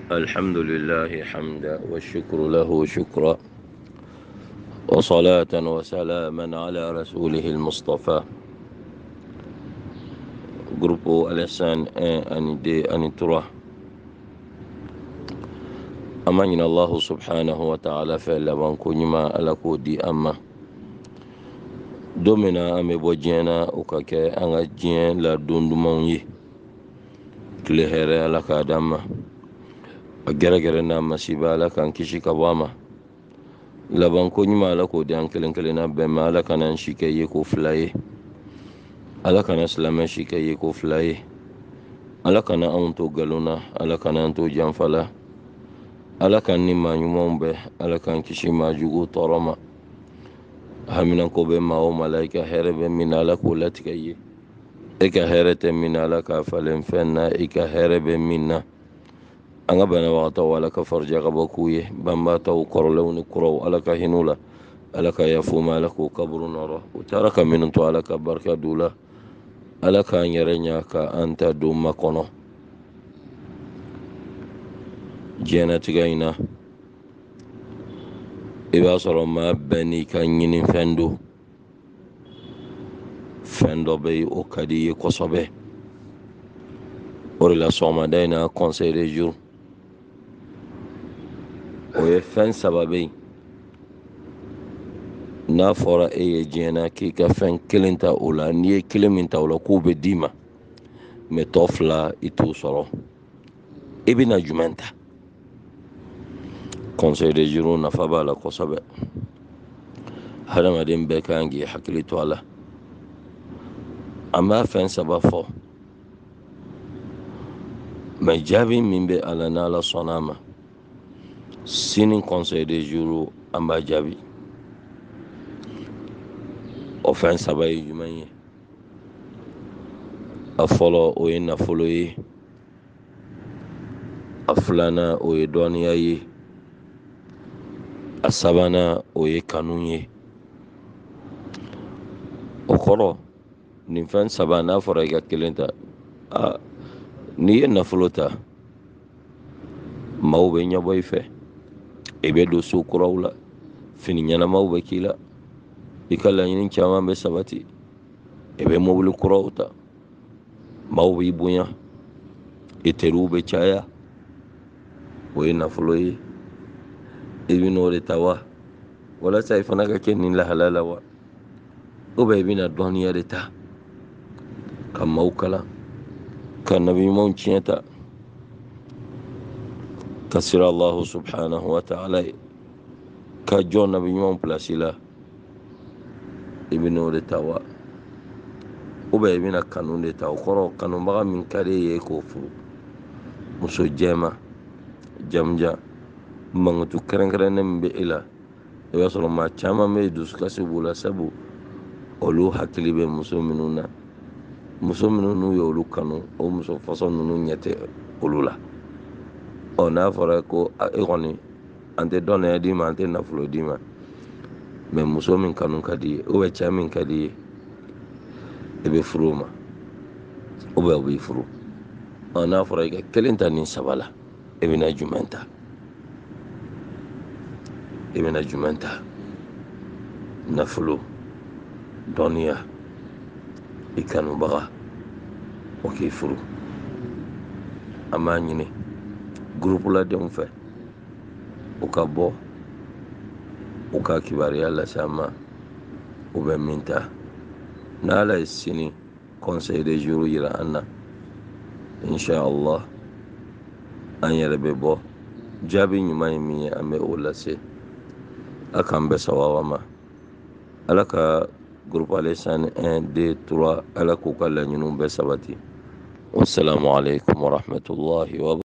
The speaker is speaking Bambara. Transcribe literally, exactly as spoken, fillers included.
الحمد لله حمدا والشكر له شكرا وصلاة وسلاما على رسوله المصطفى جروب الإحسان أن دي أن ترى أمان الله سبحانه وتعالى فعلا وانكونيما ألكو دي أما دومنا أمي بوجينا وكاكي أنغا جين لا دون دموني كلي هيري لك أداما أجرجرنا مسيبا لك أنكشي كواما laban ko ɲuman ala k'o di an kelen kelenna bɛɛ ma ala kana n si kɛ ye ko fila ye ala kana silamɛ si kɛ ye ko fila ye ala kana anw to galon na ala kana an to janfa la ala kan ni maa ɲumanw bɛɛ ala kan kisi maa jugu tɔɔrɔ ma haminako bɛ maa o maa la i ka hɛrɛ bɛ min na ala k'o latigɛ ye e ka hɛrɛ tɛ min na ala k'a falen fɛn na i ka hɛrɛ bɛ min na an ka banabagatɔw ala ka farija ka bɔ k'u ye banbaatɔw kɔrɔlenw ni kuraw ala ka hin'u la ala ka yafu ma ala k'u kaburu nɔrɔ u taara ka minnu to ala ka barika d'u la ala k'an yɛrɛ ɲa ka an ta don makɔnɔ diɲɛnatigɛ in na i b'a sɔrɔ maa bɛɛ n'i ka ɲini fɛn don fɛn dɔ bɛ yen o ka di ye kosɛbɛ o de la sɔgɔmada in na conseil de jour o ye fɛn saba bɛ yen n'a fɔra e ye diɲɛ na k'i ka fɛn kelen ta o la n'i ye kelen min ta o la k'o bɛ d'i ma mɛ tɔ fila i t'o sɔrɔ i bɛna jumɛn ta conseil de jour nafa b'a la kosɛbɛ hadamaden bɛɛ kan k'i hakili to a la an b'a fɛn saba fɔ mɛ jaabi min bɛ a la n'ala sɔnna a ma sini conseil de jour an b'a jaabi o fɛn saba ye jumɛn ye a fɔlɔ o ye nafolo ye a filanan o ye dɔnniya ye a sabanan o ye kanu ye o kɔrɔ nin fɛn saba n'a fɔra i ka kelen ta a n'i ye nafolo ta maaw bɛ ɲɛbɔ i fɛ i bɛ don so kuraw la fini ɲɛnamaw bɛ k'i la i ka laɲini caman bɛ sabati i bɛ mobili kuraw ta maaw b'i bonya i teriw bɛ caya o ye nafolo ye i bɛna o de ta wa walasa i fana ka kɛ nin lahala la wa ou bien i bɛna dɔnniya de ta ka maaw kalan ka nabi ɲumanw tiɲɛ ta ka sira Allahu subhanahu wa ta'ala ye ka jɔ nabi ɲumanw pilasi la i bɛna o de ta wa ou bien i bɛna kanu de ta o kɔrɔ kanubaga min ka di ye k'o furu muso jɛma jamujan mankutu kɛrɛnkɛrɛnnen min bɛ e la i b'a sɔrɔ maa caman bɛ dusukasi b'u la sabu olu hakili bɛ muso minnu na muso minnu n'u ye olu kanu o muso fasɔn ninnu ɲɛ tɛ olu la ɔ n'a fɔra ko e kɔni an tɛ dɔnniya d'i ma an tɛ nafolo d'i ma mɛ muso min kanu ka di ye ou bien cɛ min ka di ye i bɛ furu o ma ou bien o b'i furu ɔ n'a fɔra i ka kelen ta nin saba la i bɛna jumɛn ta i bɛna jumɛn ta nafolo dɔnniya i kanubaga o k'i furu an b'a ɲini groupe ladenw fɛ u ka bɔ u ka kibariya lase an ma u bɛ min ta n'ala ye sini conseil de jour yira an na inshallah an yɛrɛ bɛ bɔ jaabi ɲuman ye min ye an bɛ o lase a k'an bɛɛ sawaba ma ala ka groupe alaisan un deux trois ala k'u ka laɲiniw bɛɛ sabati wassalamu alaikum warahmatullahi wabarakatuh